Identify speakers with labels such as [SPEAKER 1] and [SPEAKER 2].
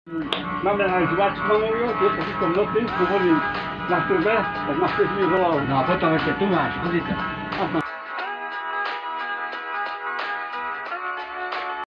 [SPEAKER 1] Mamy nagrywać, mamy ją, jest jakieś komnaty, powoli na szybę, jak masz coś nie wolał.
[SPEAKER 2] No a potom ešte tu máš, pozri sa.